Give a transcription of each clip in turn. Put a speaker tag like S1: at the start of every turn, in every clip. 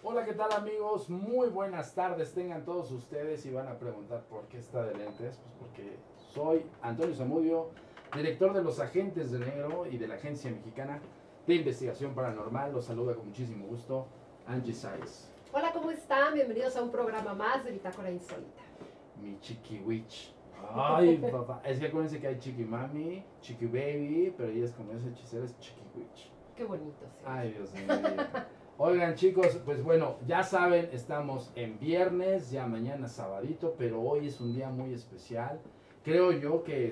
S1: Hola, ¿qué tal amigos? Muy buenas tardes tengan todos ustedes y van a preguntar por qué está de lentes. Pues porque soy Antonio Zamudio, director de los Agentes de Negro y de la Agencia Mexicana de Investigación Paranormal. Los saluda con muchísimo gusto Angie Saiz.
S2: Hola, ¿cómo están? Bienvenidos a un programa más de Bitácora Insólita.
S1: Mi Chiqui Witch. Ay, papá. Es que acuérdense que hay Chiqui Mami, Chiqui Baby, pero ella es como esa hechicera, es Chiqui Witch.
S2: Qué bonito, sí.
S1: Ay, Dios mío. Oigan, chicos, pues bueno, ya saben, estamos en viernes, ya mañana sabadito, pero hoy es un día muy especial. Creo yo que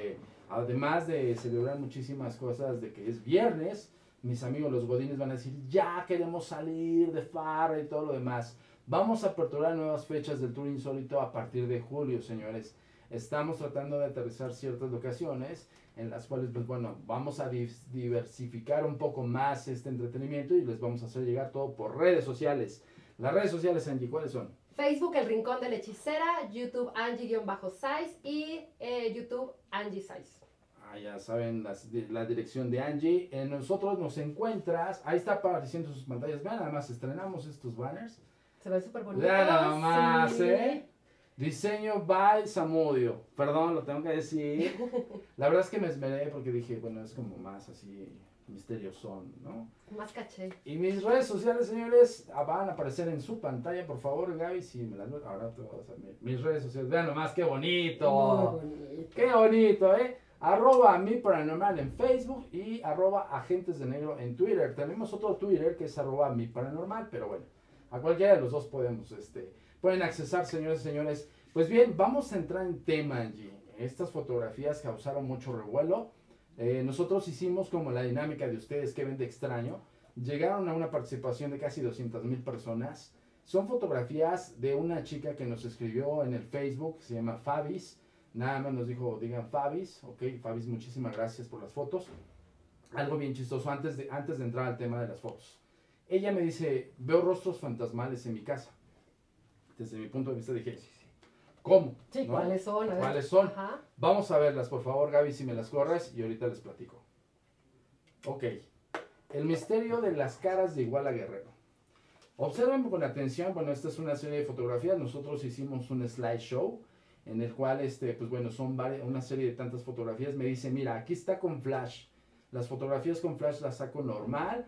S1: además de celebrar muchísimas cosas de que es viernes, mis amigos los godines van a decir, ya queremos salir de farra y todo lo demás. Vamos a aperturar nuevas fechas del Tour Insólito a partir de julio, señores. Estamos tratando de aterrizar ciertas locaciones en las cuales, pues bueno, vamos a diversificar un poco más este entretenimiento y les vamos a hacer llegar todo por redes sociales. Las redes sociales, Angie, ¿cuáles son?
S2: Facebook, El Rincón de la Hechicera, YouTube, Angie-Saiz y YouTube, Angie Saiz.
S1: Ya saben la dirección de Angie. En nosotros nos encuentras, ahí está apareciendo sus pantallas. Vean, nada más estrenamos estos banners.
S2: Se ven súper bonitos.
S1: Vean nada más,
S2: sí.
S1: Diseño by Zamudio. Perdón, lo tengo que decir. La verdad es que me esmeré porque dije, bueno, es como más así misteriosón, ¿no?
S2: Más caché.
S1: Y mis redes sociales, señores, van a aparecer en su pantalla, por favor, Gaby, si me las... Ahora te vas a ver mis redes sociales. Vean nomás, qué bonito.
S2: Muy bonito.
S1: Qué bonito, ¿eh? @mi paranormal en Facebook y @agentes de negro en Twitter. Tenemos otro Twitter que es @mi paranormal, pero bueno, a cualquiera de los dos pueden accesar, señores y señores. Pues bien, vamos a entrar en tema, Angie. Estas fotografías causaron mucho revuelo. Nosotros hicimos como la dinámica de ustedes que ven de extraño. Llegaron a una participación de casi 200,000 personas. Son fotografías de una chica que nos escribió en el Facebook, se llama Fabis. Nada más nos dijo, digan Fabis. Ok, Fabis, muchísimas gracias por las fotos. Algo bien chistoso antes de entrar al tema de las fotos. Ella me dice, veo rostros fantasmales en mi casa. Desde mi punto de vista dije, ¿cómo?
S2: Sí,
S1: ¿no?
S2: ¿cuáles son? A ver.
S1: ¿Cuáles son?
S2: Ajá.
S1: Vamos a verlas, por favor, Gaby, si me las corres y ahorita les platico. Ok. El misterio de las caras de Iguala Guerrero. Observen con atención, bueno, esta es una serie de fotografías. Nosotros hicimos un slideshow en el cual, pues bueno, son una serie de tantas fotografías. Me dice, mira, aquí está con flash. Las fotografías con flash las saco normal.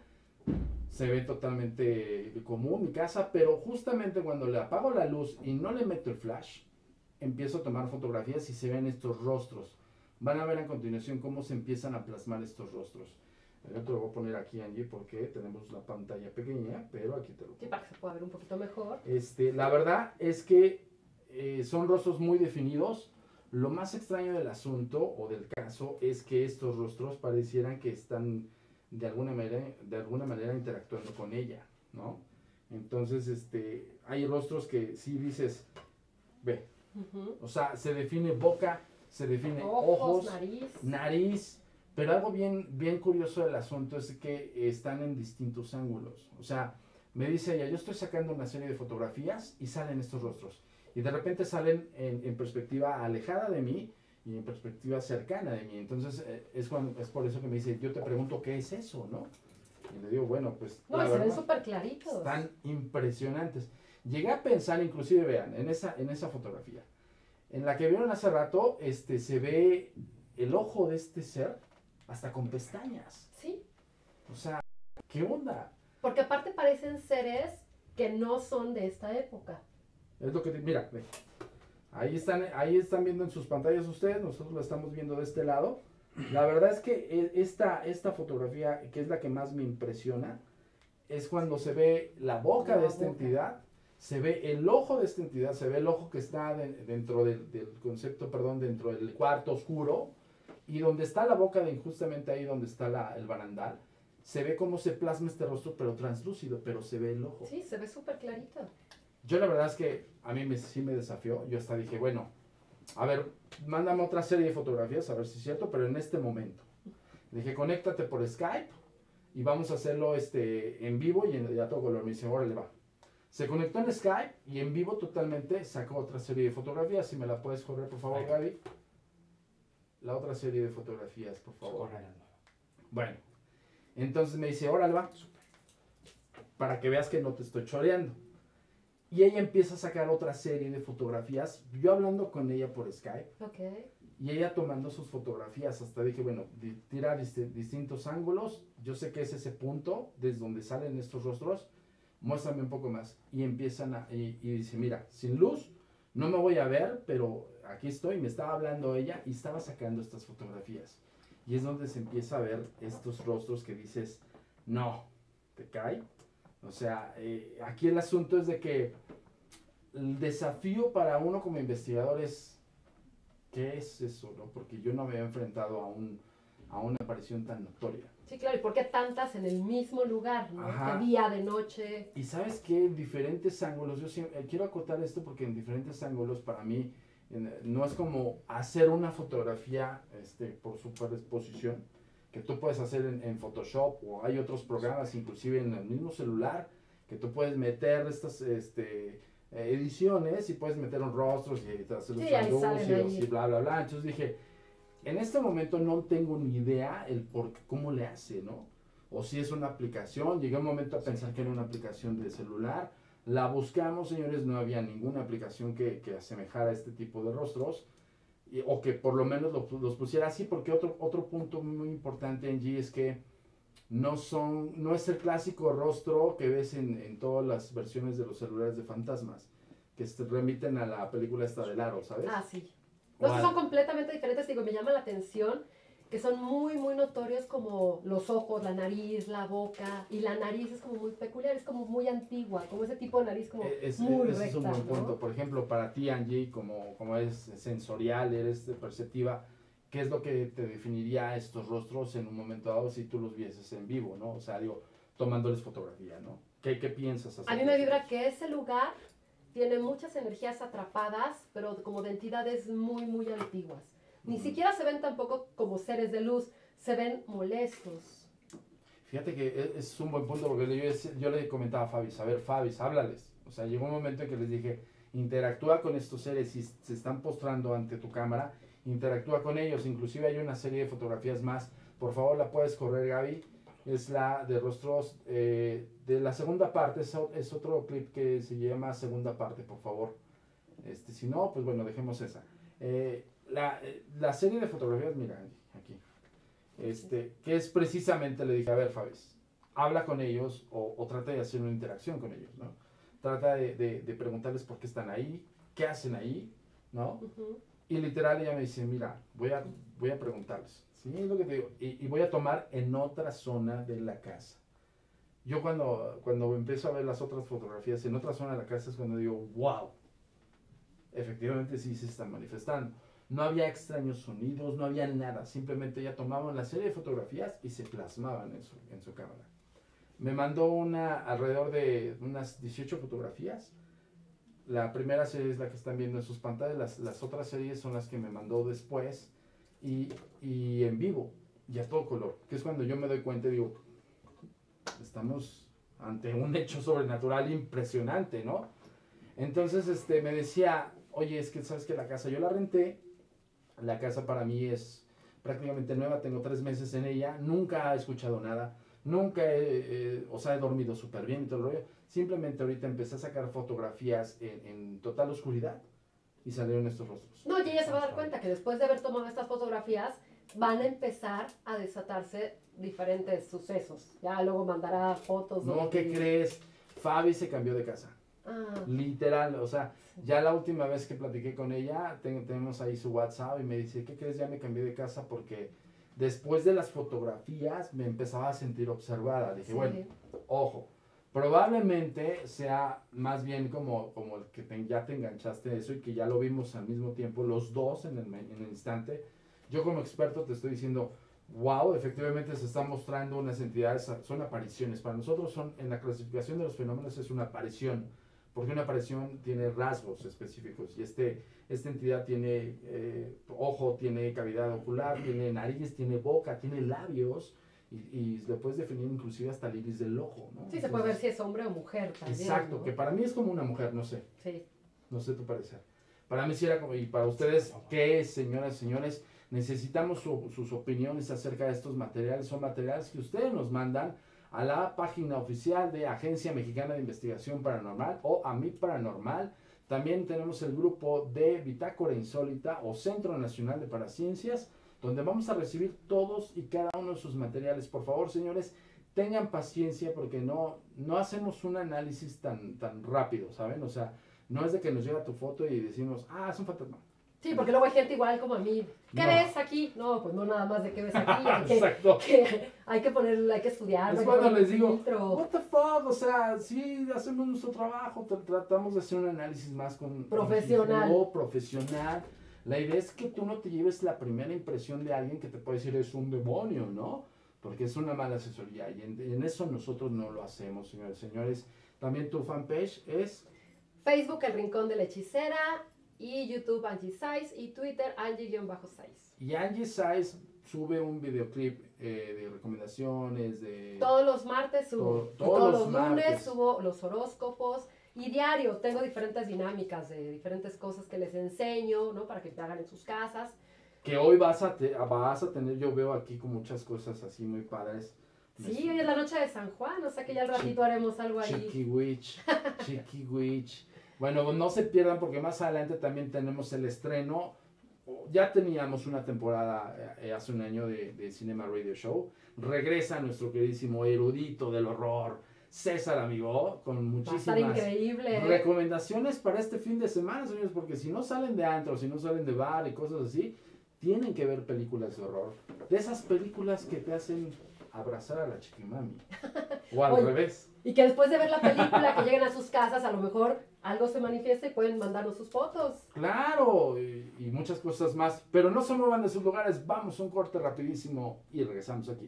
S1: Se ve totalmente común mi casa, pero justamente cuando le apago la luz y no le meto el flash, empiezo a tomar fotografías y se ven estos rostros. Van a ver a continuación cómo se empiezan a plasmar estos rostros. Yo te lo voy a poner aquí, Angie, porque tenemos la pantalla pequeña, pero aquí te lo pongo.
S2: Sí, para que se pueda ver un poquito mejor.
S1: La verdad es que son rostros muy definidos. Lo más extraño del asunto o del caso es que estos rostros parecieran que están de alguna manera interactuando con ella, ¿no? Entonces, hay rostros que sí dices, ve, o sea, se define boca, se define ojos, nariz, pero algo bien curioso del asunto es que están en distintos ángulos. O sea, me dice ella, yo estoy sacando una serie de fotografías y salen estos rostros. Y de repente salen en perspectiva alejada de mí y en perspectiva cercana de mí. Entonces es por eso que me dice, yo te pregunto, ¿qué es eso, no? Y le digo, bueno, pues
S2: no,
S1: la
S2: se
S1: verdad,
S2: ven súper claritos.
S1: Están impresionantes. Llegué a pensar, inclusive vean, en esa fotografía, en la que vieron hace rato, se ve el ojo de este ser hasta con pestañas.
S2: Sí.
S1: O sea, ¿qué onda?
S2: Porque aparte parecen seres que no son de esta época.
S1: Es lo que mira, ve. Ahí están viendo en sus pantallas ustedes, nosotros la estamos viendo de este lado. La verdad es que esta fotografía, que es la que más me impresiona, es cuando se ve la boca de esta entidad, se ve el ojo de esta entidad, se ve el ojo que está dentro del concepto, perdón, dentro del cuarto oscuro, y donde está la boca, justamente ahí donde está el barandal, se ve cómo se plasma este rostro, pero translúcido, pero se ve el ojo.
S2: Sí, se ve súper clarito.
S1: Yo la verdad es que a mí sí me desafió. Yo hasta dije, bueno, a ver, mándame otra serie de fotografías, a ver si es cierto, pero en este momento. Le dije, conéctate por Skype y vamos a hacerlo en vivo y a todo color. Me dice, órale, va. Se conectó en Skype y en vivo totalmente sacó otra serie de fotografías. Si me la puedes correr, por favor, Gaby. La otra serie de fotografías, por favor. Bueno, entonces me dice, órale, va. para que veas que no te estoy choreando. Y ella empieza a sacar otra serie de fotografías, yo hablando con ella por Skype,
S2: Ok.
S1: y ella tomando sus fotografías. Hasta dije, bueno, tira distintos ángulos, yo sé que es ese punto desde donde salen estos rostros, muéstrame un poco más. Y empiezan y dice, mira, sin luz, no me voy a ver, pero aquí estoy, me estaba hablando ella y estaba sacando estas fotografías. Y es donde se empieza a ver estos rostros que dices, no, te cae. O sea, aquí el asunto es de que el desafío para uno como investigador es, ¿qué es eso? ¿No? Porque yo no me había enfrentado a una aparición tan notoria.
S2: Sí, claro, ¿y por qué tantas en el mismo lugar, ¿no?
S1: Ajá.
S2: De día, de noche.
S1: Y sabes que en diferentes ángulos, yo siempre, quiero acotar esto porque en diferentes ángulos para mí no es como hacer una fotografía por superexposición, que tú puedes hacer en Photoshop, o hay otros programas, inclusive en el mismo celular, que tú puedes meter estas ediciones y puedes meter un rostros y hacer los anuncios y bla, bla, bla. Entonces dije, en este momento no tengo ni idea cómo le hace, ¿no? O si es una aplicación. Llegué un momento a pensar que era una aplicación de celular. La buscamos, señores, no había ninguna aplicación que asemejara este tipo de rostros. O que por lo menos los pusiera así, porque otro punto muy importante, Angie, es que no es el clásico rostro que ves en todas las versiones de los celulares de fantasmas, que se remiten a la película esta del Aro, ¿sabes?
S2: Ah, sí. Los son completamente diferentes, digo, me llama la atención que son muy, muy notorios como los ojos, la nariz, la boca, y la nariz es como muy peculiar, es como muy antigua, como ese tipo de nariz como muy recta,
S1: es un buen punto.
S2: ¿no?
S1: Por ejemplo, para ti, Angie, como es sensorial, eres perceptiva, ¿qué es lo que te definiría estos rostros en un momento dado si tú los vieses en vivo, ¿no? O sea, digo, tomándoles fotografía, ¿no? ¿Qué piensas hacer?
S2: A mí me vibra que ese lugar tiene muchas energías atrapadas, pero como de entidades muy, muy antiguas. Ni siquiera se ven tampoco como seres de luz, se ven molestos.
S1: Fíjate que es un buen punto, porque yo le comentaba a Fabis, a ver, Fabis, háblales. O sea, llegó un momento en que les dije, interactúa con estos seres, si se están postrando ante tu cámara, interactúa con ellos. Inclusive hay una serie de fotografías más, por favor la puedes correr, Gaby. Es la de rostros de la segunda parte, es otro clip que se llama segunda parte, por favor. Si no, pues bueno, dejemos esa. La serie de fotografías, mira, aquí, que es precisamente, le dije, a ver, Fabis, habla con ellos o trata de hacer una interacción con ellos, ¿no? Trata de preguntarles por qué están ahí, qué hacen ahí, ¿no? Y literal ella me dice, mira, voy a preguntarles, ¿sí? Es lo que te digo, y voy a tomar en otra zona de la casa. Yo cuando empiezo a ver las otras fotografías en otra zona de la casa es cuando digo, wow, efectivamente sí se están manifestando. No había extraños sonidos, no había nada, simplemente ella tomaba la serie de fotografías y se plasmaban en su cámara. Me mandó alrededor de unas 18 fotografías. La primera serie es la que están viendo en sus pantallas, las otras series son las que me mandó después y en vivo, y a todo color, que es cuando yo me doy cuenta y digo, estamos ante un hecho sobrenatural impresionante, ¿no? Entonces me decía, oye, es que sabes que la casa yo la renté, la casa para mí es prácticamente nueva, tengo 3 meses en ella, nunca he escuchado nada, nunca he dormido súper bien y todo el rollo. Simplemente ahorita empecé a sacar fotografías en total oscuridad y salieron estos rostros.
S2: No, y ella se va a dar cuenta que después de haber tomado estas fotografías van a empezar a desatarse diferentes sucesos. Ya luego mandará fotos.
S1: No, ¿qué crees? Fabi se cambió de casa. Literal, o sea, ya la última vez que platiqué con ella, tenemos ahí su WhatsApp y me dice, ¿qué crees? Ya me cambié de casa porque después de las fotografías me empezaba a sentir observada. Dije, bueno, ojo, probablemente sea más bien como el que ya te enganchaste de eso y que ya lo vimos al mismo tiempo los dos en el instante. Yo como experto te estoy diciendo, wow, efectivamente se están mostrando unas entidades, son apariciones. Para nosotros en la clasificación de los fenómenos es una aparición, porque una aparición tiene rasgos específicos y esta entidad tiene ojo, tiene cavidad ocular, tiene nariz, tiene boca, tiene labios y le puedes definir inclusive hasta el iris del ojo, ¿no?
S2: Sí, se puede ver si es hombre o mujer también.
S1: Exacto, ¿no? Que para mí es como una mujer, no sé.
S2: Sí.
S1: No sé tu parecer. Para mí sí era como, y para ustedes, ¿qué es, señoras y señores? Necesitamos sus opiniones acerca de estos materiales. Son materiales que ustedes nos mandan a la página oficial de Agencia Mexicana de Investigación Paranormal o AMI Paranormal. También tenemos el grupo de Bitácora Insólita o Centro Nacional de Paraciencias, donde vamos a recibir todos y cada uno de sus materiales. Por favor, señores, tengan paciencia porque no hacemos un análisis tan rápido, ¿saben? O sea, no es de que nos llega tu foto y decimos, es un fantasma.
S2: Sí, porque luego hay gente igual como a mí. ¿Qué ves aquí? No, pues no nada más de qué ves aquí. Exacto. Hay que estudiar.
S1: Es cuando les digo, what the fuck, o sea, sí, hacemos nuestro trabajo, tratamos de hacer un análisis más profesional. La idea es que tú no te lleves la primera impresión de alguien que te puede decir es un demonio, ¿no? Porque es una mala asesoría y en eso nosotros no lo hacemos, señores. También tu fanpage es
S2: Facebook, El Rincón de la Hechicera, y YouTube, Angie Saiz, y Twitter, Angie-Saiz.
S1: Y Angie Saiz sube un videoclip de recomendaciones, de...
S2: Todos los martes subo. Todos los lunes subo los horóscopos. Y diario tengo diferentes dinámicas de diferentes cosas que les enseño, ¿no? Para que te hagan en sus casas.
S1: Que hoy vas a tener, yo veo aquí con muchas cosas así muy padres.
S2: Sí, hoy es la noche de San Juan, o sea que ya al ratito haremos algo ahí.
S1: Chiqui Witch. Bueno, no se pierdan porque más adelante también tenemos el estreno. Ya teníamos una temporada hace un año de Cinema Radio Show. Regresa nuestro queridísimo erudito del horror, César Amigo, con muchísimas recomendaciones para este fin de semana, señores, porque si no salen de antro, si no salen de bar y cosas así, tienen que ver películas de horror. De esas películas que te hacen abrazar a la chiquimami. O al revés.
S2: Y que después de ver la película, que lleguen a sus casas, a lo mejor algo se manifiesta y pueden mandarnos sus fotos.
S1: Claro, y muchas cosas más. Pero no se muevan de sus lugares. Vamos a un corte rapidísimo y regresamos aquí.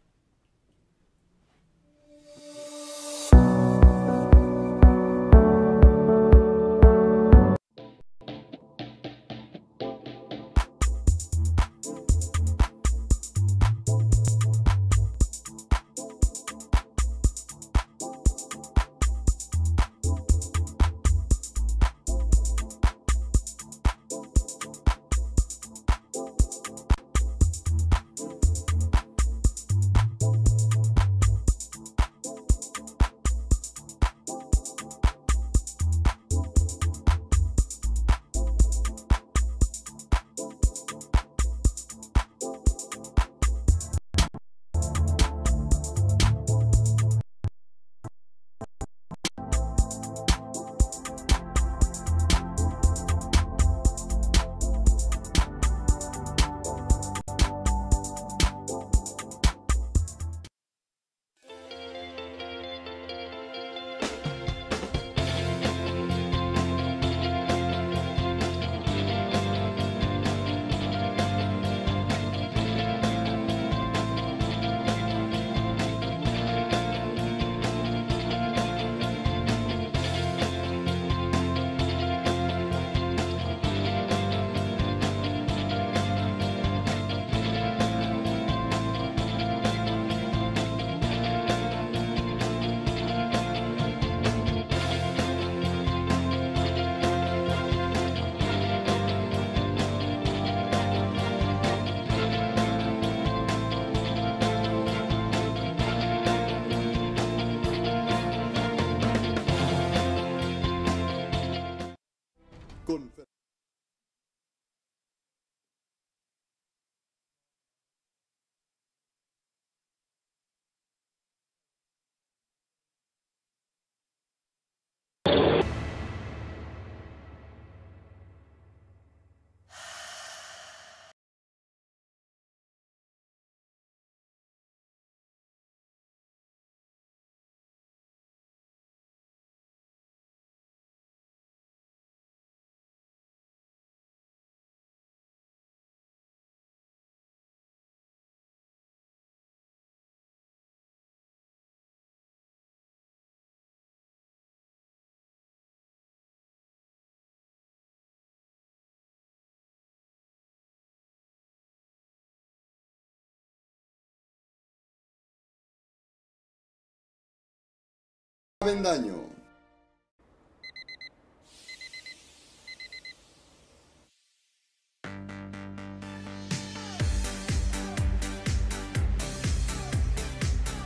S3: Avendaño.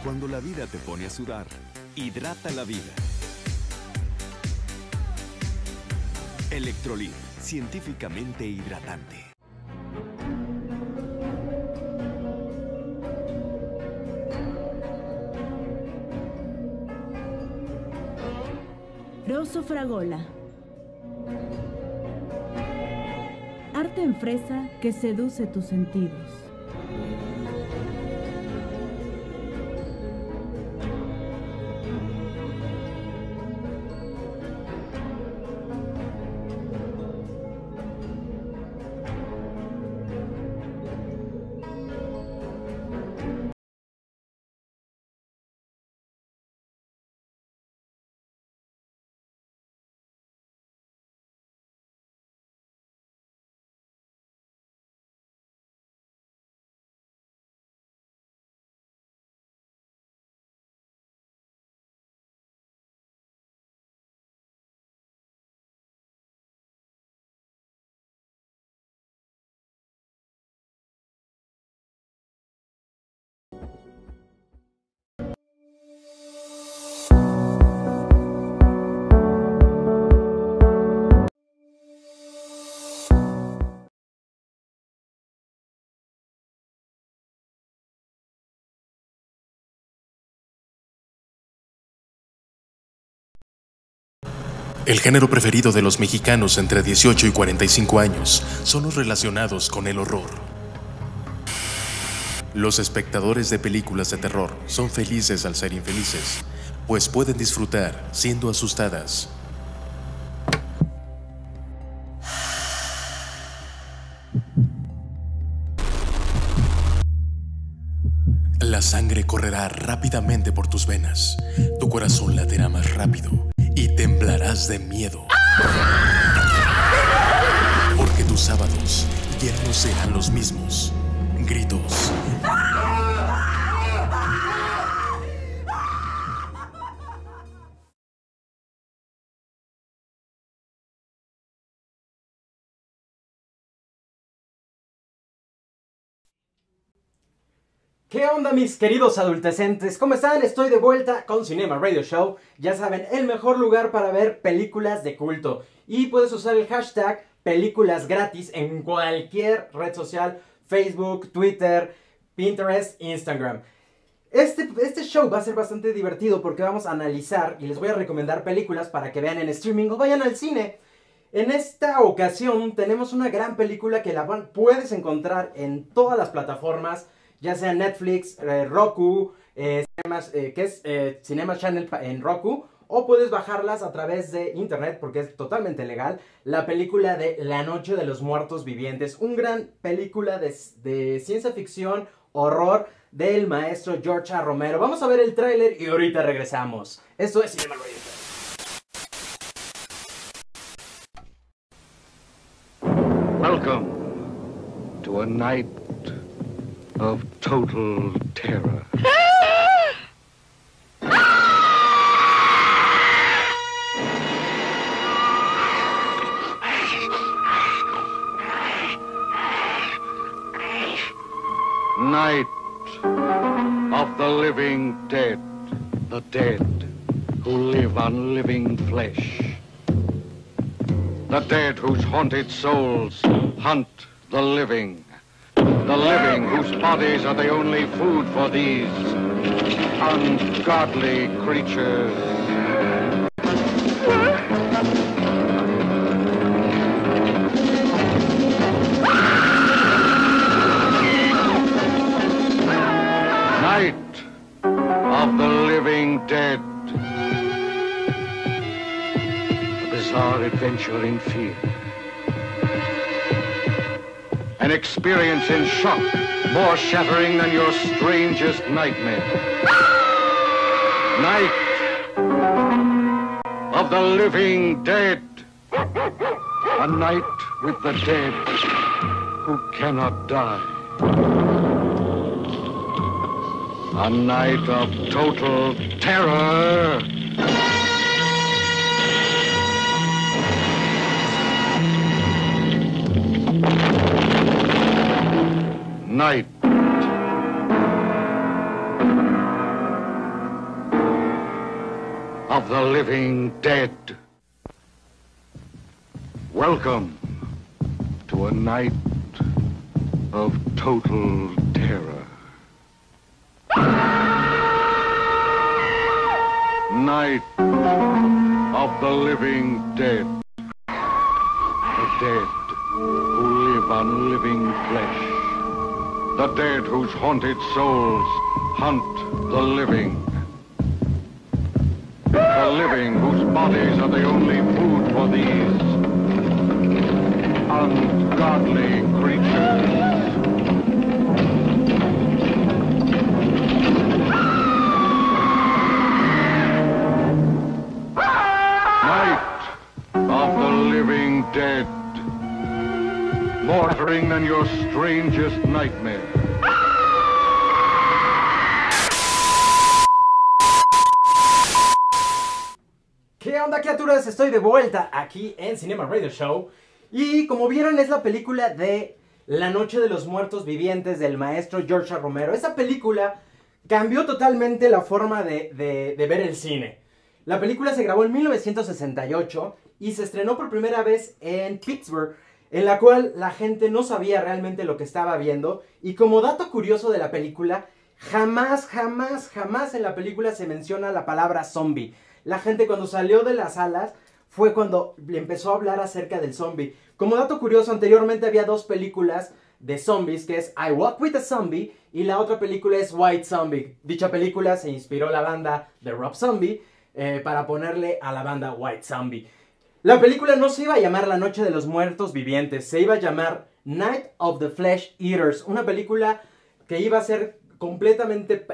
S4: Cuando la vida te pone a sudar, hidrata la vida. Electrolit, científicamente hidratante.
S5: Rosso Fragola. Arte en fresa que seduce tus sentidos.
S6: El género preferido de los mexicanos entre 18 y 45 años son los relacionados con el horror. Los espectadores de películas de terror son felices al ser infelices, pues pueden disfrutar siendo asustadas. La sangre correrá rápidamente por tus venas, tu corazón latirá más rápido y temblarás de miedo. Porque tus sábados ya no serán los mismos. Gritos,
S7: ¿Qué onda, mis queridos adultecentes? ¿Cómo están? Estoy de vuelta con Cinema Radio Show. Ya saben, el mejor lugar para ver películas de culto. Y puedes usar el hashtag películas gratis en cualquier red social: Facebook, Twitter, Pinterest, Instagram. Este show va a ser bastante divertido porque vamos a analizar y les voy a recomendar películas para que vean en streaming o vayan al cine. En esta ocasión tenemos una gran película que la puedes encontrar en todas las plataformas, ya sea Netflix, Roku, Cinema Channel en Roku, o puedes bajarlas a través de internet porque es totalmente legal. La película de La Noche de los Muertos Vivientes, una gran película de ciencia ficción, horror, del maestro George A. Romero. Vamos a ver el tráiler y ahorita regresamos. Esto es Cinema Radio Show.
S8: Welcome to a night of total terror. Night of the living dead, the dead who live on living flesh, the dead whose haunted souls hunt the living whose bodies are the only food for these ungodly creatures. Night of the living dead. A bizarre adventure in fear. An experience in shock, more shattering than your strangest nightmare. Night of the living dead. A night with the dead who cannot die. A night of total terror. Night of the living dead. Welcome to a night of total terror. Night of the living dead. The dead who live on living flesh. The dead whose haunted souls hunt the living. The living whose bodies are the only food for these ungodly creatures. Night of the living dead. More terrifying than your strangest nightmare.
S7: ¿Qué onda, criaturas? Estoy de vuelta aquí en Cinema Radio Show. Y como vieron, es la película de La Noche de los Muertos Vivientes del maestro George A. Romero. Esa película cambió totalmente la forma de ver el cine. La película se grabó en 1968 y se estrenó por primera vez en Pittsburgh, en la cual la gente no sabía realmente lo que estaba viendo. Y como dato curioso de la película, jamás en la película se menciona la palabra zombie. La gente cuando salió de las salas fue cuando empezó a hablar acerca del zombie. Como dato curioso, anteriormente había dos películas de zombies, que es I Walk With a Zombie y la otra película es White Zombie. Dicha película se inspiró la banda de Rob Zombie para ponerle a la banda White Zombie. La película no se iba a llamar La Noche de los Muertos Vivientes, se iba a llamar Night of the Flesh Eaters. Una película que iba a ser completamente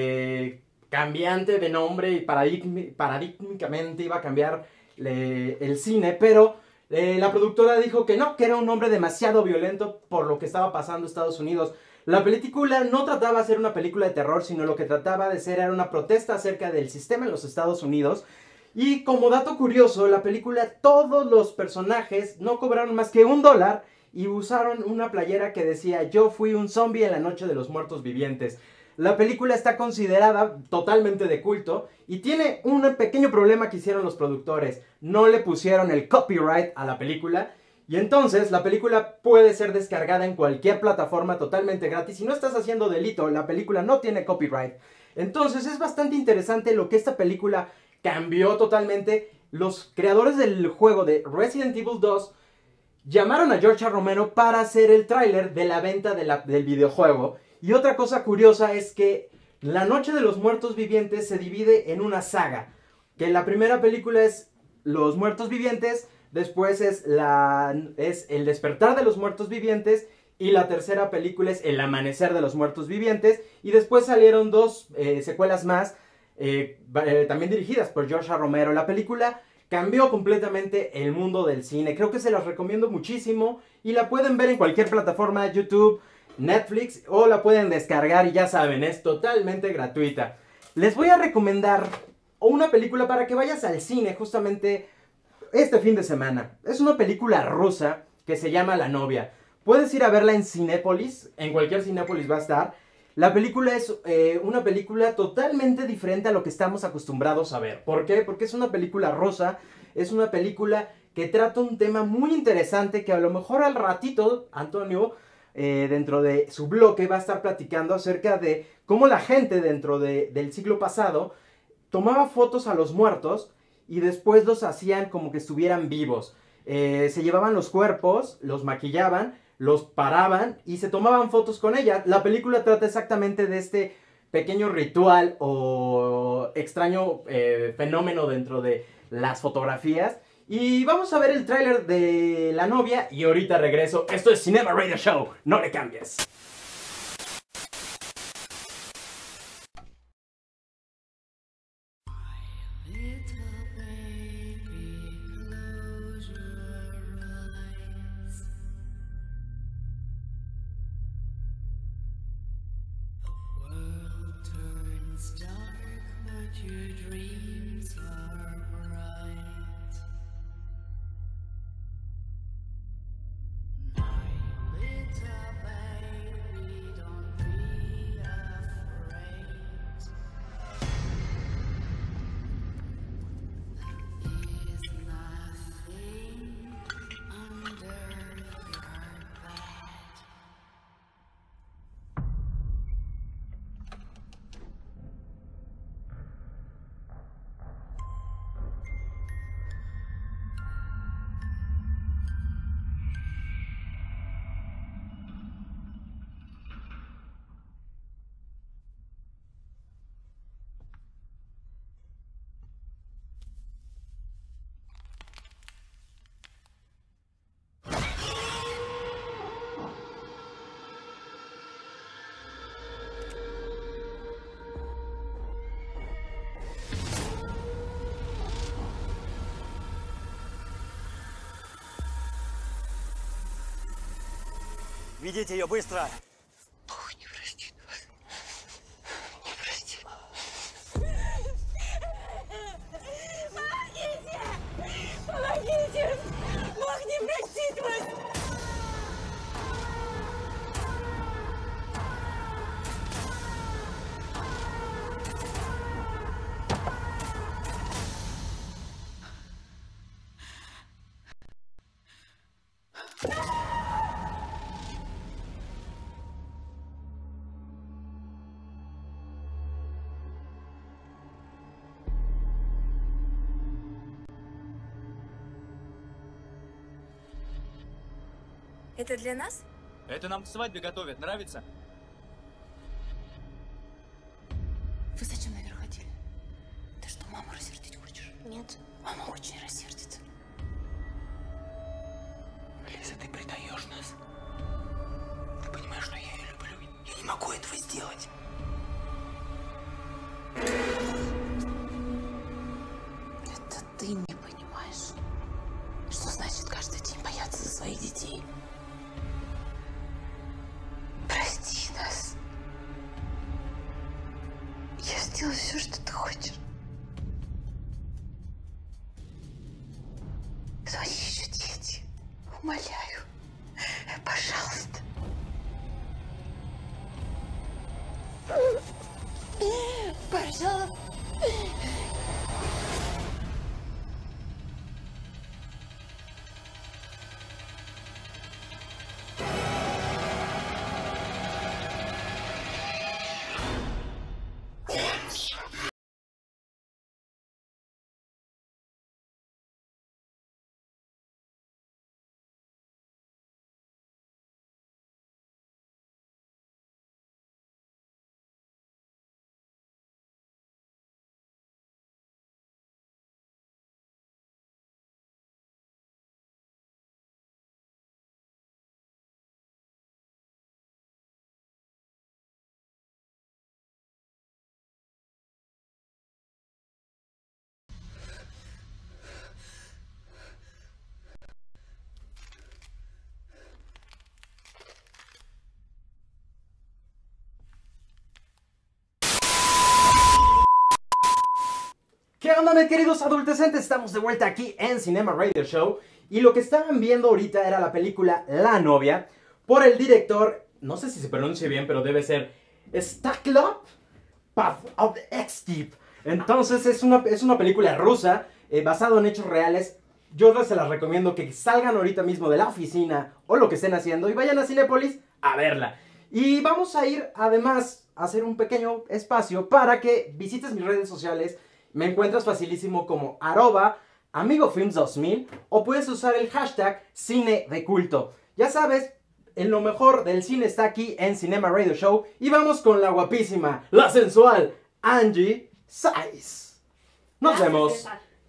S7: cambiante de nombre y paradigmáticamente iba a cambiar el cine, pero la productora dijo que no, que era un nombre demasiado violento por lo que estaba pasando en Estados Unidos. La película no trataba de ser una película de terror, sino lo que trataba de ser era una protesta acerca del sistema en los Estados Unidos. Y como dato curioso, la película, todos los personajes no cobraron más que $1 y usaron una playera que decía "Yo fui un zombie en la noche de los muertos vivientes". La película está considerada totalmente de culto y tiene un pequeño problema que hicieron los productores. No le pusieron el copyright a la película y entonces la película puede ser descargada en cualquier plataforma totalmente gratis. Si no estás haciendo delito, la película no tiene copyright. Entonces es bastante interesante lo que esta película cambió totalmente. Los creadores del juego de Resident Evil 2 llamaron a George A. Romero para hacer el tráiler de la venta del videojuego. Y otra cosa curiosa es que La Noche de los Muertos Vivientes se divide en una saga. Que la primera película es Los Muertos Vivientes, después es El Despertar de los Muertos Vivientes y la tercera película es El Amanecer de los Muertos Vivientes. Y después salieron dos secuelas más, también dirigidas por George A. Romero. La película cambió completamente el mundo del cine. Creo que se las recomiendo muchísimo y la pueden ver en cualquier plataforma, YouTube, Netflix, o la pueden descargar y ya saben, es totalmente gratuita. Les voy a recomendar una película para que vayas al cine justamente este fin de semana. Es una película rusa que se llama La Novia. Puedes ir a verla en Cinépolis, en cualquier Cinépolis va a estar. La película es una película totalmente diferente a lo que estamos acostumbrados a ver. ¿Por qué? Porque es una película rusa, es una película que trata un tema muy interesante que a lo mejor al ratito, Antonio, dentro de su bloque va a estar platicando acerca de cómo la gente dentro del siglo pasado tomaba fotos a los muertos y después los hacían como que estuvieran vivos. Se llevaban los cuerpos, los maquillaban, los paraban y se tomaban fotos con ella. La película trata exactamente de este pequeño ritual o extraño fenómeno dentro de las fotografías. Y vamos a ver el tráiler de La Novia y ahorita regreso. Esto es Cinema Radio Show, no le cambies.
S9: Ведите ее быстро!
S10: Бог не простит вас. Не простит. Помогите! Помогите! Бог не простит вас!
S11: Это для нас?
S9: Это нам к свадьбе готовят, нравится?
S10: Вы зачем наверх ходили? Ты что, маму рассердить хочешь?
S11: Нет.
S10: Мама очень рассердится. Лиза, ты предаешь нас. Ты понимаешь, что я ее люблю? Я не могу этого сделать. Это ты не понимаешь, что значит каждый день бояться за своих детей. Прости нас. Я сделаю все, что ты хочешь. Твои еще дети. Умоляю. Пожалуйста. Пожалуйста.
S7: ¿Qué onda, mis queridos adolescentes? Estamos de vuelta aquí en Cinema Radio Show. Y lo que estaban viendo ahorita era la película La Novia, por el director, no sé si se pronuncia bien, pero debe ser Staklop Path of the X-Keep. Entonces es una película rusa, basada en hechos reales. Yo se las recomiendo que salgan ahorita mismo de la oficina o lo que estén haciendo y vayan a Cinépolis a verla. Y vamos a ir además a hacer un pequeño espacio para que visites mis redes sociales. Me encuentras facilísimo como @AmigoFilms2000 o puedes usar el hashtag Cine de Culto. Ya sabes, lo mejor del cine está aquí en Cinema Radio Show. Y vamos con la guapísima, la sensual Angie Saiz. Nos vemos.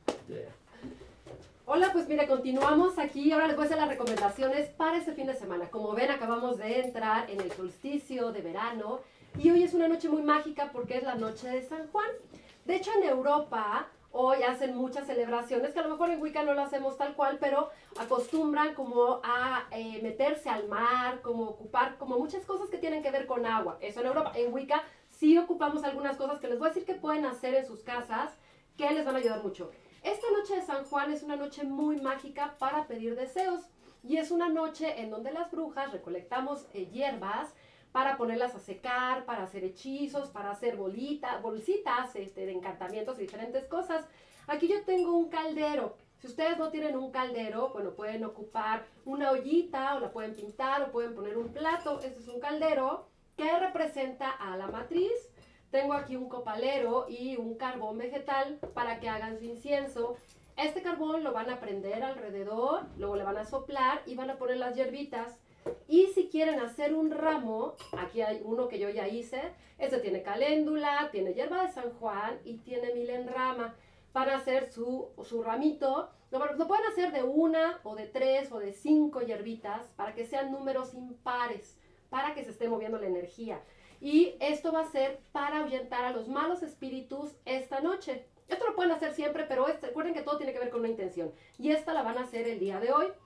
S2: Hola, pues mire, continuamos aquí. Ahora les voy a hacer las recomendaciones para este fin de semana. Como ven, acabamos de entrar en el solsticio de verano y hoy es una noche muy mágica porque es la noche de San Juan. De hecho, en Europa hoy hacen muchas celebraciones, que a lo mejor en Wicca no lo hacemos tal cual, pero acostumbran como a meterse al mar, como ocupar como muchas cosas que tienen que ver con agua. Eso en Europa. En Wicca sí ocupamos algunas cosas que les voy a decir que pueden hacer en sus casas, que les van a ayudar mucho. Esta noche de San Juan es una noche muy mágica para pedir deseos. Y es una noche en donde las brujas recolectamos hierbas para ponerlas a secar, para hacer hechizos, para hacer bolsitas de encantamientos y diferentes cosas. Aquí yo tengo un caldero. Si ustedes no tienen un caldero, bueno, pueden ocupar una ollita o la pueden pintar o pueden poner un plato. Este es un caldero que representa a la matriz. Tengo aquí un copalero y un carbón vegetal para que hagan su incienso. Este carbón lo van a prender alrededor, luego le van a soplar y van a poner las hierbitas. Y si quieren hacer un ramo, aquí hay uno que yo ya hice. Este tiene caléndula, tiene hierba de San Juan y tiene milen rama. Para hacer su ramito, lo pueden hacer de 1 o de 3 o de 5 hierbitas para que sean números impares, para que se esté moviendo la energía. Y esto va a ser para ahuyentar a los malos espíritus esta noche. Esto lo pueden hacer siempre, pero recuerden que todo tiene que ver con una intención. Y esta la van a hacer el día de hoy.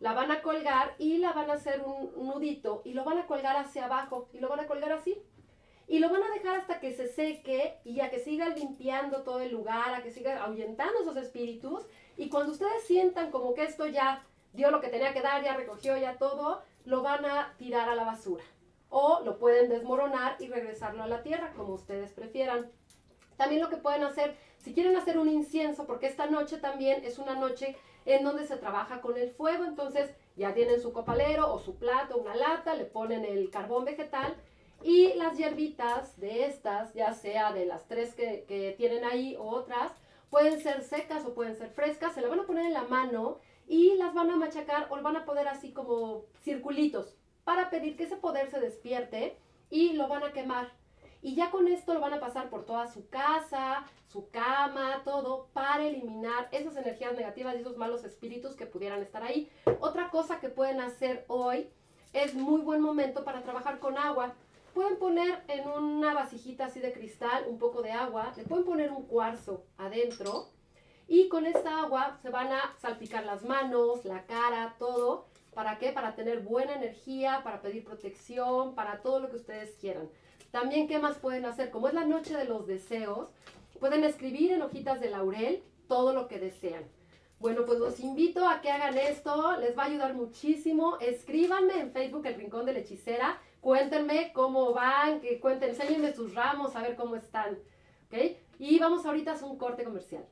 S2: la van a colgar y la van a hacer un nudito y lo van a colgar hacia abajo y lo van a colgar así. Y lo van a dejar hasta que se seque y a que siga limpiando todo el lugar, a que siga ahuyentando esos espíritus. Y cuando ustedes sientan como que esto ya dio lo que tenía que dar, ya recogió, ya todo, lo van a tirar a la basura. O lo pueden desmoronar y regresarlo a la tierra, como ustedes prefieran. También lo que pueden hacer, si quieren hacer un incienso, porque esta noche también es una noche en donde se trabaja con el fuego, entonces ya tienen su copalero o su plato, una lata, le ponen el carbón vegetal y las hierbitas de estas, ya sea de las 3 que tienen ahí o otras, pueden ser secas o pueden ser frescas, se las van a poner en la mano y las van a machacar o van a poner así como circulitos para pedir que ese poder se despierte y lo van a quemar. Y ya con esto lo van a pasar por toda su casa, su cama, todo, para eliminar esas energías negativas y esos malos espíritus que pudieran estar ahí. Otra cosa que pueden hacer hoy es muy buen momento para trabajar con agua. Pueden poner en una vasijita así de cristal un poco de agua, le pueden poner un cuarzo adentro y con esta agua se van a salpicar las manos, la cara, todo. ¿Para qué? Para tener buena energía, para pedir protección, para todo lo que ustedes quieran. También, ¿qué más pueden hacer? Como es la noche de los deseos, pueden escribir en hojitas de laurel todo lo que desean. Bueno, pues los invito a que hagan esto, les va a ayudar muchísimo. Escríbanme en Facebook El Rincón de la Hechicera, cuéntenme cómo van, enséñenme sus ramos, a ver cómo están, ¿ok? Y vamos ahorita a hacer un corte comercial.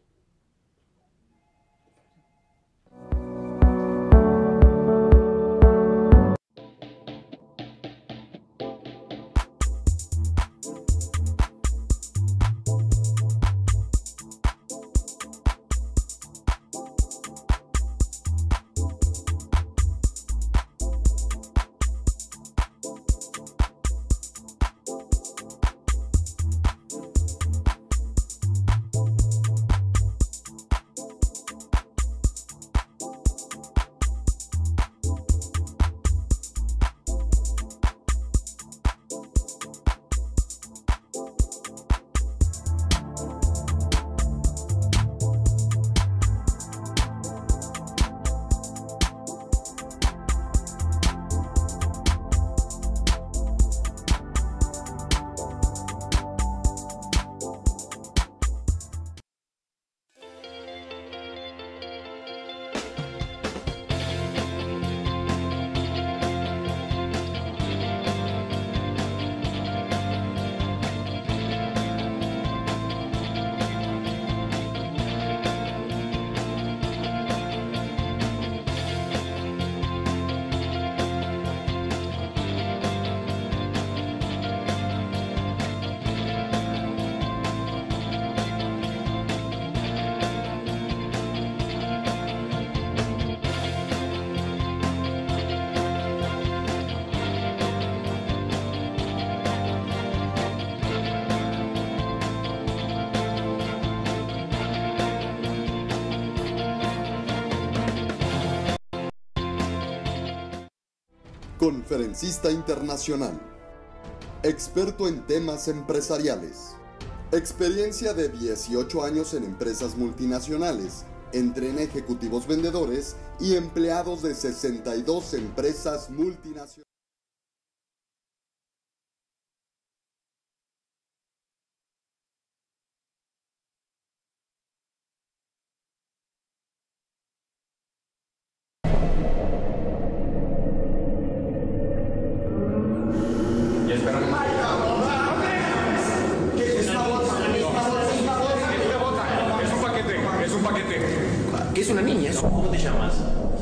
S3: Conferencista internacional, experto en temas empresariales, experiencia de 18 años en empresas multinacionales, entrena ejecutivos vendedores y empleados de 62 empresas multinacionales.
S11: Es una niña. ¿Cómo te llamas?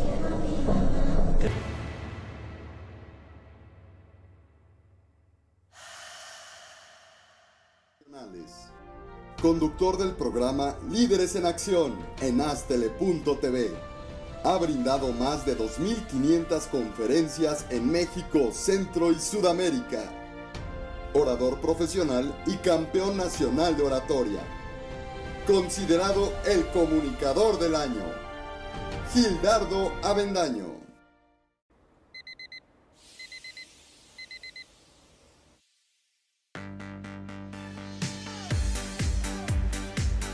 S3: Conductor del programa Líderes en Acción en Aztele.tv. Ha brindado más de 2.500 conferencias en México, Centro y Sudamérica. Orador profesional y campeón nacional de oratoria. Considerado el comunicador del año, Gildardo Avendaño.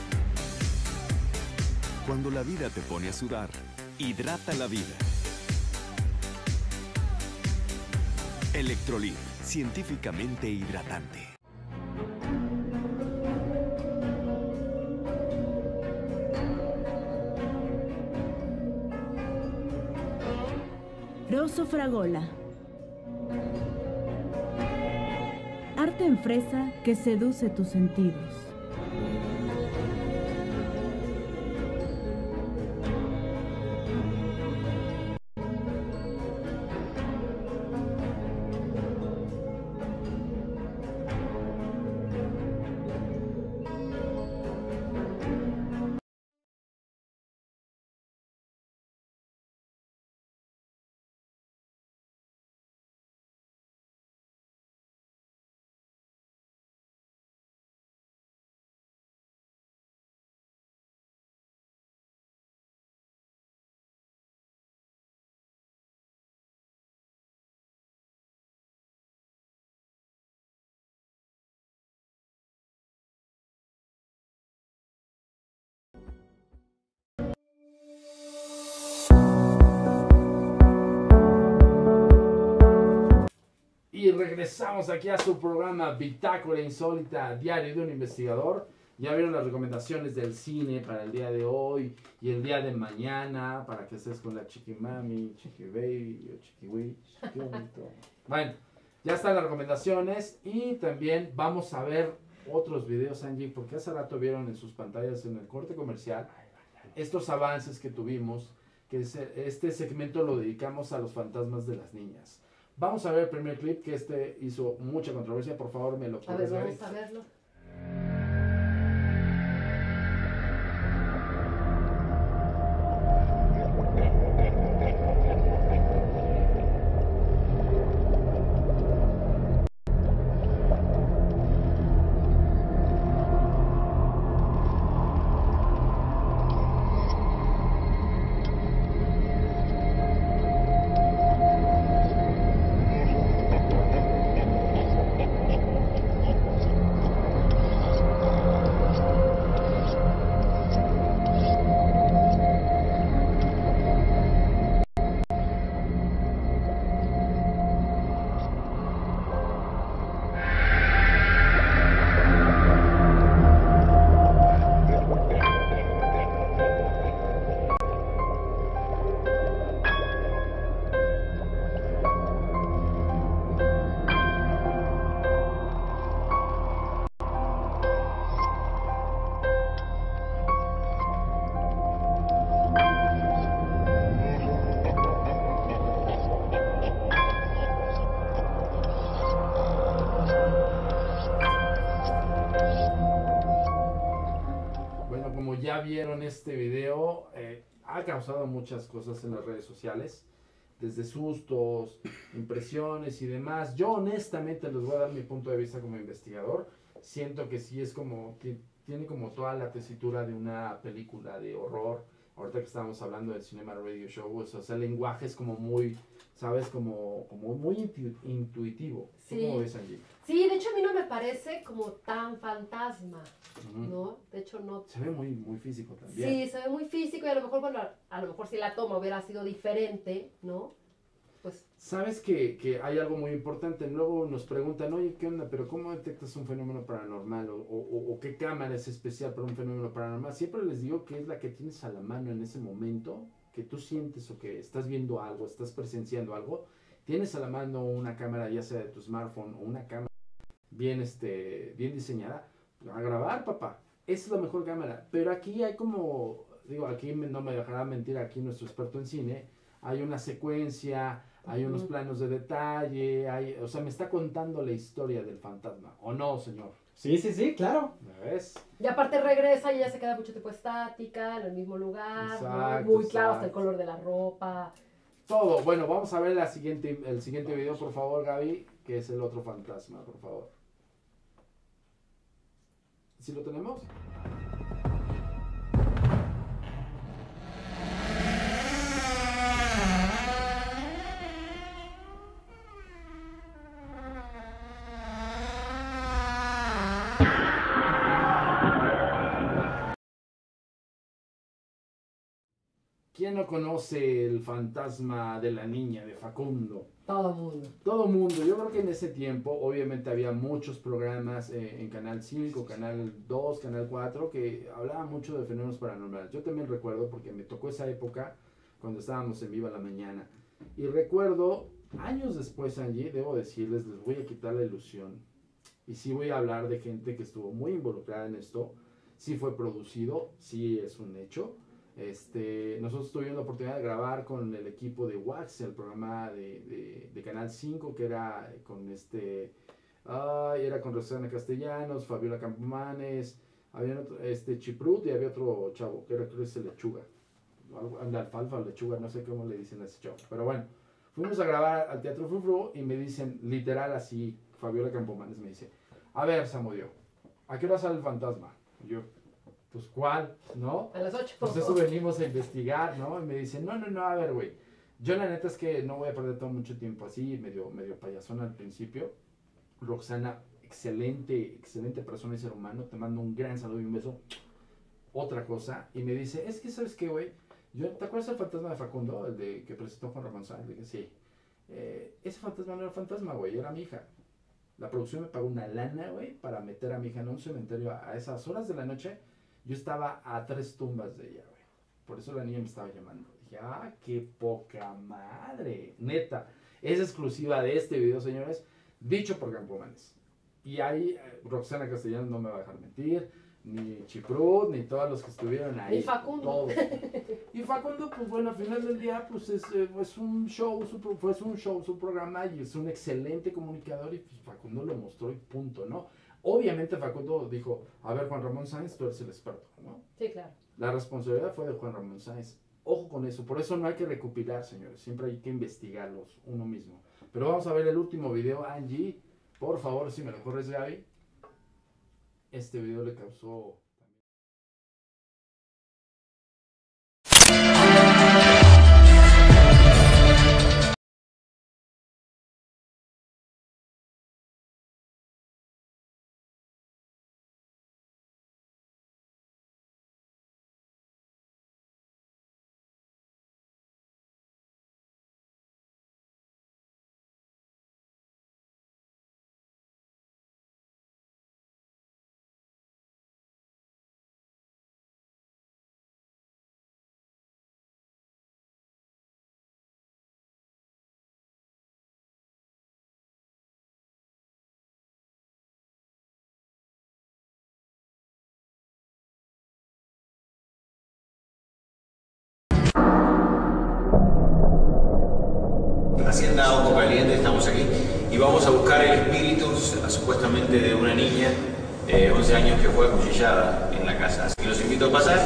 S4: Cuando la vida te pone a sudar, hidrata la vida. Electrolit, científicamente hidratante.
S5: Rosso Fragola. Arte en fresa que seduce tus sentidos.
S1: Y regresamos aquí a su programa Bitácora Insólita, Diario de un Investigador. Ya vieron las recomendaciones del cine para el día de hoy y el día de mañana, para que estés con la chiquimami, chiquibaby o chiquiwi, chiquionito. Bueno, ya están las recomendaciones y también vamos a ver otros videos, Angie, porque hace rato vieron en sus pantallas en el corte comercial estos avances que tuvimos, que este segmento lo dedicamos a los fantasmas de las niñas. Vamos a ver el primer clip, que hizo mucha controversia. Por favor, me lo
S2: A ver, vamos a verlo.
S1: Ya vieron este video, ha causado muchas cosas en las redes sociales, desde sustos, impresiones y demás. Yo honestamente les voy a dar mi punto de vista como investigador. Siento que sí es como, tiene como toda la tesitura de una película de horror. Ahorita que estábamos hablando del Cinema Radio Show, o sea, el lenguaje es como muy, ¿sabes? Como muy intuitivo. ¿Tú cómo ves, Angie?
S2: Sí, de hecho a mí no me parece como tan fantasma, ¿no? De hecho no.
S1: Se ve muy físico también.
S2: Sí, se ve muy físico y a lo mejor, bueno, a lo mejor si la toma hubiera sido diferente, ¿no? Pues...
S1: Sabes que hay algo muy importante. Luego nos preguntan, oye, ¿qué onda? ¿Pero cómo detectas un fenómeno paranormal? ¿O qué cámara es especial para un fenómeno paranormal? Siempre les digo que es la que tienes a la mano en ese momento, que tú sientes o que estás viendo algo, estás presenciando algo. Tienes a la mano una cámara, ya sea de tu smartphone o una cámara bien diseñada, a grabar, papá. Esa es la mejor cámara. Pero aquí hay como, digo, aquí no me dejará mentir aquí nuestro experto en cine, hay una secuencia, hay unos planos de detalle, o sea, me está contando la historia del fantasma, ¿o no, señor?
S7: Sí, claro.
S1: ¿Me ves?
S2: Y aparte regresa y ya se queda mucho tiempo estática, en el mismo lugar,
S1: Exacto,
S2: muy claro hasta el color de la ropa.
S1: Todo. Bueno, vamos a ver el siguiente video, por favor, Gaby, que es el otro fantasma, por favor. ¿Sí lo tenemos? ¿Quién no conoce el fantasma de la niña de Facundo?
S2: Todo mundo.
S1: Todo mundo. Yo creo que en ese tiempo, obviamente, había muchos programas en Canal 5, Canal 2, Canal 4, que hablaban mucho de fenómenos paranormales. Yo también recuerdo, porque me tocó esa época, cuando estábamos en Viva la Mañana. Y recuerdo, años después, Angie, debo decirles, les voy a quitar la ilusión. Y sí voy a hablar de gente que estuvo muy involucrada en esto. Sí fue producido, sí es un hecho. Nosotros tuvimos la oportunidad de grabar con el equipo de Wax, el programa de Canal 5, que era con era con Rosana Castellanos, Fabiola Campomanes, había otro, Chiprut, y había otro chavo, que era, creo que es Lechuga, de alfalfa o lechuga, no sé cómo le dicen a ese chavo, pero bueno, fuimos a grabar al Teatro Frufru y me dicen, literal así, Fabiola Campomanes me dice, a ver, Samudio, ¿a qué hora sale el fantasma? Y yo, pues, ¿cuál? ¿No?
S2: A las 8.
S1: Pues eso venimos a investigar, ¿no? Y me dicen, no, a ver, güey. Yo la neta es que no voy a perder todo mucho tiempo así, medio payasón al principio. Roxana, excelente persona y ser humano. Te mando un gran saludo y un beso. Otra cosa. Y me dice, es que, ¿sabes qué, güey? ¿Te acuerdas del fantasma de Facundo? El de que presentó Juan Ramón Sáenz. Le dije, sí. Ese fantasma no era fantasma, güey, era mi hija. La producción me pagó una lana, güey, para meter a mi hija en un cementerio a esas horas de la noche. Yo estaba a 3 tumbas de ella, güey. Por eso la niña me estaba llamando. Dije, qué poca madre. Neta, es exclusiva de este video, señores. Dicho por Campomanes. Y ahí, Roxana Castellanos no me va a dejar mentir. Ni Chiprut, ni todos los que estuvieron ahí.
S2: Y Facundo.
S1: Todos. Y Facundo, pues bueno, al final del día, pues es un show, su programa, y es un excelente comunicador. Y pues Facundo lo mostró y punto, ¿no? Obviamente Facundo dijo, a ver, Juan Ramón Sáenz, tú eres el experto, ¿no?
S2: Sí, claro.
S1: La responsabilidad fue de Juan Ramón Sáenz. Ojo con eso, por eso no hay que recopilar, señores, siempre hay que investigarlos uno mismo. Pero vamos a ver el último video, Angie, por favor, si me lo corres, Gaby. Este video le causó...
S11: Hacienda Ojo Caliente, estamos aquí y vamos a buscar el espíritu supuestamente de una niña de 11 años que fue acuchillada en la casa. Así que los invito a pasar.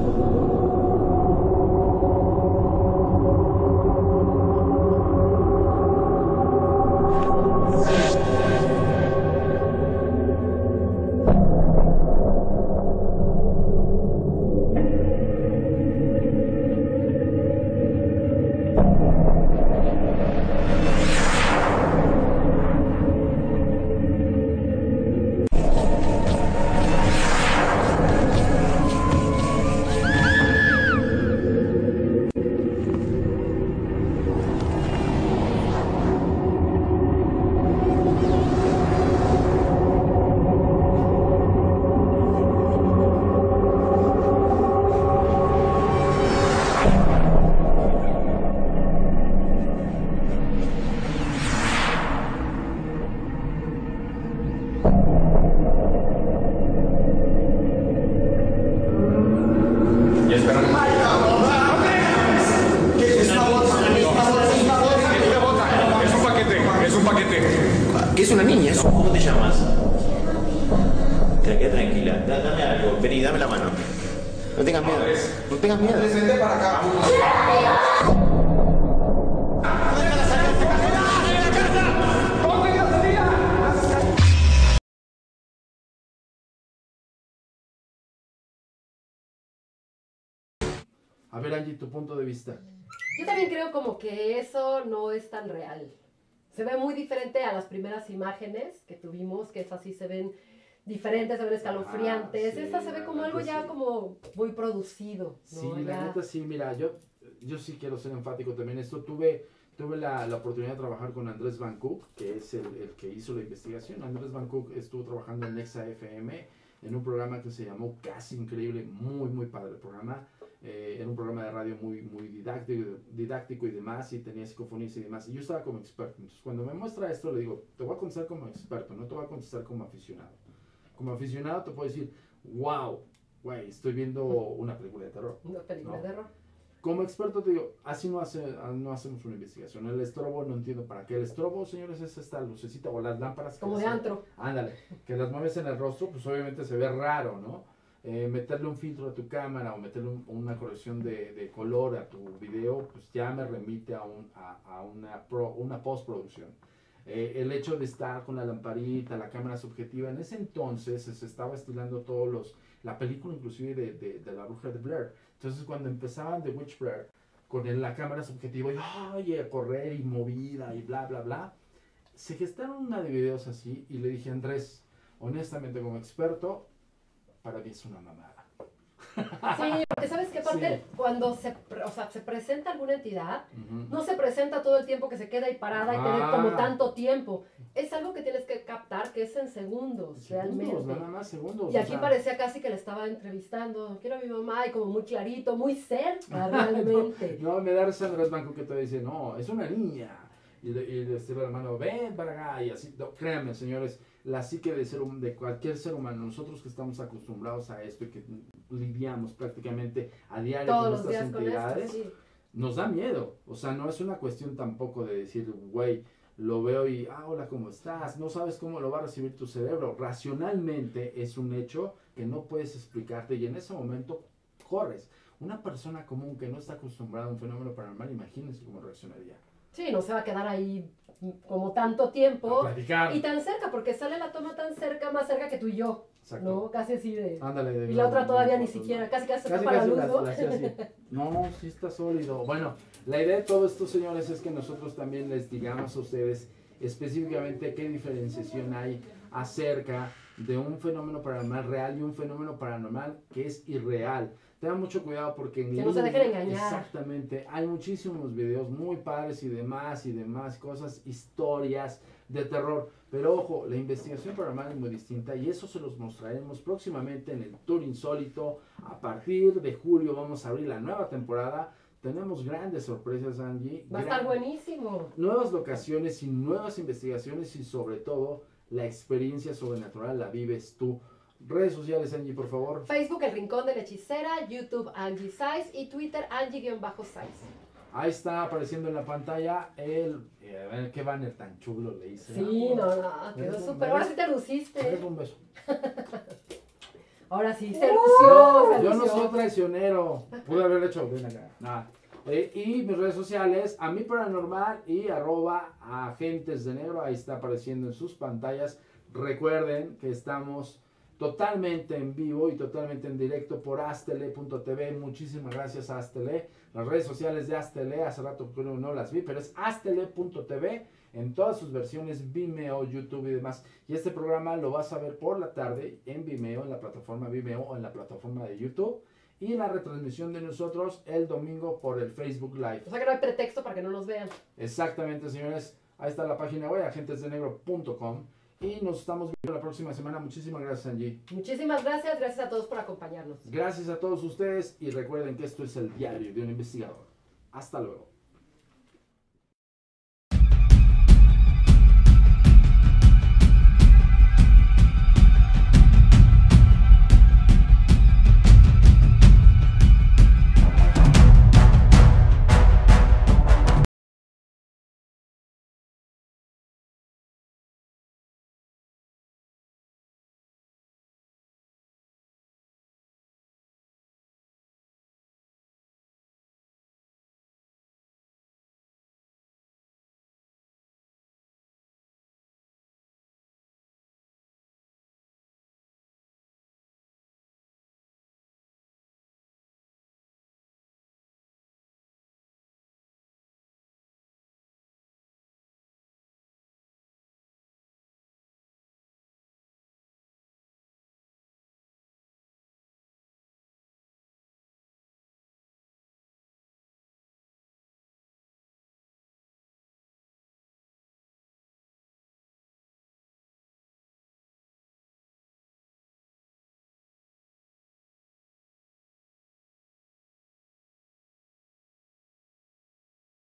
S12: que es una niña.
S11: ¿Cómo te llamas? Quédate tranquila. Dame algo. Vení, dame la mano. No tengas miedo. No tengas miedo.
S12: Vente para acá.
S1: A ver, Angie, tu punto de vista.
S2: Yo también creo como que eso no es tan real. Se ve muy diferente a las primeras imágenes que tuvimos, que esas sí se ven diferentes, se ven escalofriantes.
S1: Sí,
S2: esta se ve como algo ya como muy producido, ¿no?
S1: Sí, la neta sí, mira, yo yo sí quiero ser enfático también. Esto tuve la oportunidad de trabajar con Andrés Van Cook, que es el que hizo la investigación. Andrés Van Cook estuvo trabajando en Nexa FM en un programa que se llamó Casi Increíble, muy, muy padre el programa. Era un programa de radio muy, muy didáctico y demás, y tenía psicofonías y demás. Y yo estaba como experto. Entonces, cuando me muestra esto, le digo, te voy a contestar como experto, no te voy a contestar como aficionado. Como aficionado te puedo decir, wow, güey, estoy viendo una película de terror.
S2: Una película de terror.
S1: Como experto te digo, así no hacemos una investigación. El estrobo no entiendo para qué. El estrobo, señores, es esta lucecita o las lámparas.
S2: Como de antro.
S1: Ándale, que las mueves en el rostro, pues obviamente se ve raro, ¿no? Meterle un filtro a tu cámara o meterle una corrección de color a tu video, pues ya me remite a una postproducción. El hecho de estar con la lamparita, la cámara subjetiva, en ese entonces se estaba estilando la película inclusive de la bruja de Blair. Entonces cuando empezaban The Witch Blair con la cámara subjetiva y oye, a correr y movida y bla bla bla, se gestaron una de videos así y le dije a Andrés, honestamente como experto, para mí es una mamada.
S2: Sí, porque sabes que aparte cuando se presenta alguna entidad, no se presenta todo el tiempo que se queda ahí parada y tener como tanto tiempo. Es algo que tienes que captar, que es en segundos, realmente.
S1: Nada más segundos.
S2: Y aquí parecía casi que le estaba entrevistando, quiero a mi mamá, y como muy clarito, muy cerca, realmente.
S1: No, me da risa Andrés Banco que te dice, no, es una niña. Y le estira la mano, ven para acá, y así, no, créanme, señores, la psique de cualquier ser humano, nosotros que estamos acostumbrados a esto y que lidiamos prácticamente a diario con estas entidades, con esto, sí, nos da miedo. O sea, no es una cuestión tampoco de decir, güey, lo veo y, hola, ¿cómo estás? No sabes cómo lo va a recibir tu cerebro. Racionalmente es un hecho que no puedes explicarte y en ese momento corres. Una persona común que no está acostumbrada a un fenómeno paranormal, imagínense cómo reaccionaría.
S2: Sí, no se va a quedar ahí como tanto tiempo y tan cerca, porque sale la toma tan cerca, más cerca que tú y yo. Exacto. ¿No? Casi así de...
S1: Ándale,
S2: y la otra todavía ni siquiera, casi se tapa la luz, ¿no?
S1: No, sí está sólido. Bueno, la idea de todo esto, señores, es que nosotros también les digamos a ustedes específicamente qué diferenciación hay acerca de un fenómeno paranormal real y un fenómeno paranormal que es irreal. Tengan mucho cuidado porque
S2: que no se dejen engañar.
S1: Exactamente, hay muchísimos videos muy padres y demás cosas, historias de terror, pero ojo, la investigación paranormal es muy distinta y eso se los mostraremos próximamente en el Tour Insólito. A partir de julio vamos a abrir la nueva temporada. Tenemos grandes sorpresas, Angie.
S2: Va a estar buenísimo.
S1: Nuevas locaciones y nuevas investigaciones y sobre todo la experiencia sobrenatural la vives tú. Redes sociales, Angie, por favor.
S2: Facebook, El Rincón de la Hechicera, YouTube, Angie Saiz y Twitter, Angie-Saiz.
S1: Ahí está apareciendo en la pantalla qué banner tan chulo le hice.
S2: Sí, no, quedó súper. Ahora sí te luciste.
S1: Un beso.
S2: Ahora sí, se lució.
S1: Yo no soy traicionero. Pude haberlo hecho. Ven acá. Nada. Y mis redes sociales, a mi paranormal y @agentes de negro. Ahí está apareciendo en sus pantallas. Recuerden que estamos totalmente en vivo y totalmente en directo por astele.tv. Muchísimas gracias a Astele. Las redes sociales de Astele, hace rato no las vi, pero es astele.tv en todas sus versiones, Vimeo, YouTube y demás. Y este programa lo vas a ver por la tarde en Vimeo, en la plataforma Vimeo o en la plataforma de YouTube. Y la retransmisión de nosotros el domingo por el Facebook Live.
S2: O sea que no hay pretexto para que no nos vean.
S1: Exactamente, señores. Ahí está la página web, agentesdenegro.com. Y nos estamos viendo la próxima semana. Muchísimas gracias, Angie.
S2: Muchísimas gracias. Gracias a todos por acompañarnos.
S1: Gracias a todos ustedes. Y recuerden que esto es el diario de un investigador. Hasta luego.